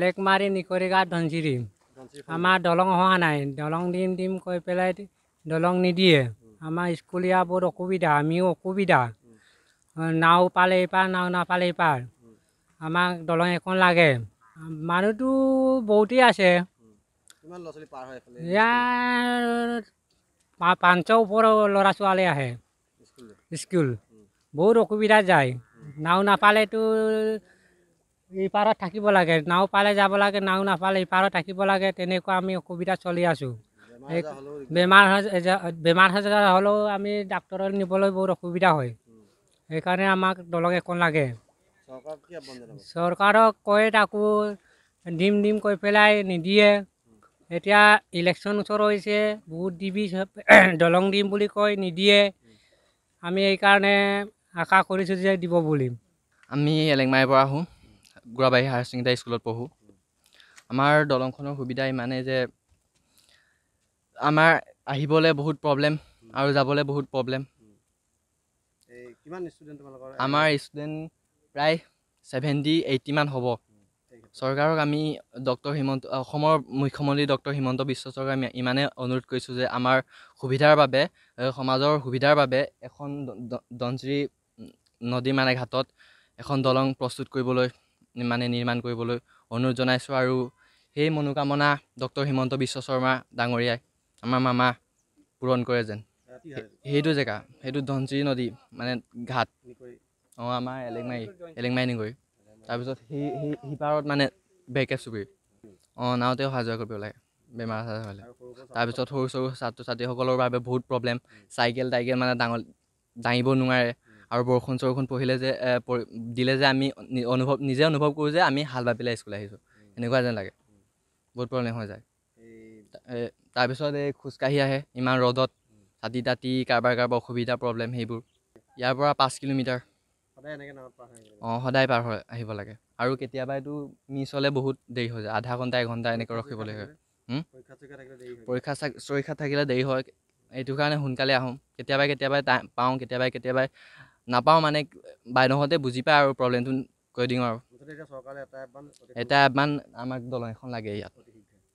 এলেকমাৰী নিকৰিগাঁও ধনচিৰি আমাৰ দলং হোৱা নাই দলং দিম কৈ পেলাই দলং নিদিয়ে আমাৰ স্কুলীয়া বহুত অসুবিধা আমিও অসুবিধা নাও পালে এইপাৰ নাও নাপালে এইপাৰ আমাক দলং এখন লাগে মানুহটো বহুতেই আছে ইয়াৰ 500 ওপৰৰ ল'ৰা ছোৱালী আহে স্কুল বহুত অসুবিধা যায় নাও নাপালেতো ইপাৰত থাকিব লাগে নাও পালে যাব লাগে নাও নাপালে ইপাৰত থাকিব লাগে তেনেকুৱা আমি অসুবিধা চলি আছোঁ বেমাৰ হ'লেও আমি ডাক্তৰলৈ নিবলৈ বহুত অসুবিধা হয় সেইকাৰণে আমাক দলং এখন লাগে চৰকাৰক কয় তাকো দিম কৈ পেলাই নিদিয়ে এতিয়া ইলেকশ্যন ওচৰ হৈছে বহুত দিবি দলং দিম বুলি কয় নিদিয়ে আমি এইকাৰণে আশা কৰিছোঁ যে দিব বুলি আমি এলেংমাৰীৰ পৰা আহোঁ গুৰাবাৰী হায়াৰ ছেকেণ্ডেৰী স্কুলত পঢ়োঁ আমাৰ দলংখনৰ সুবিধা ইমানেই যে আমাৰ আহিবলৈ বহুত প্ৰব্লেম আৰু যাবলৈ বহুত প্ৰব্লেম আমাৰ ষ্টুডেণ্ট প্ৰায় 70-80 মান হ'ব চৰকাৰক আমি অসমৰ মুখ্যমন্ত্ৰী ডক্টৰ হিমন্ত বিশ্ব শৰ্মাক আমি ইমানে অনুৰোধ কৰিছোঁ যে আমাৰ সুবিধাৰ বাবে সমাজৰ সুবিধাৰ বাবে এখন ধনচিৰি নদী মানে ঘাটত এখন দলং প্ৰস্তুত কৰিবলৈ মানে নিৰ্মাণ কৰিবলৈ অনুৰোধ জনাইছোঁ আৰু সেই মনোকামনা ডক্টৰ হিমন্ত বিশ্ব শৰ্মা ডাঙৰীয়াই আমাৰ মামা পূৰণ কৰে যেন সেইটো জেগা সেইটো ধনচিৰি নদী মানে ঘাট আমাৰ এলেংমাৰী নিগৰি তাৰপিছত সিপাৰত মানে বেকেট চুবুৰী নাওতে অহা যোৱা কৰিব লাগে বেমাৰ আজাৰ হ'লে তাৰপিছত সৰু ছাত্ৰ ছাত্ৰীসকলৰ বাবে বহুত প্ৰব্লেম চাইকেল মানে দাঙিব নোৱাৰে আৰু বৰষুণ পৰিলে যে দিলে যে আমি নিজে অনুভৱ কৰোঁ যে আমি হাল বাই পেলাই স্কুল আহিছোঁ এনেকুৱা যেন লাগে বহুত প্ৰব্লেম হৈ যায় তাৰপিছত এই খোজকাঢ়ি আহে ইমান ৰ'দত ছাতি কাৰোবাৰ অসুবিধা প্ৰব্লেম সেইবোৰ ইয়াৰ পৰা 5 কিলোমিটাৰ সদায় পাৰ হৈ আহিব লাগে আৰু কেতিয়াবা এইটো মিছ হ'লে বহুত দেৰি হৈ যায় আধা ঘণ্টা 1 ঘণ্টা এনেকৈ ৰখিবলৈ হয় পৰীক্ষা থাকিলে দেৰি হয় এইটো কাৰণে সোনকালে আহোঁ কেতিয়াবা পাওঁ কেতিয়াবা নাপাওঁ মানে বাইদেউহঁতে বুজি পায় আৰু প্ৰব্লেমটো কৈ দিওঁ আৰু এটা আহ্বান আমাক দলং এখন লাগে ইয়াত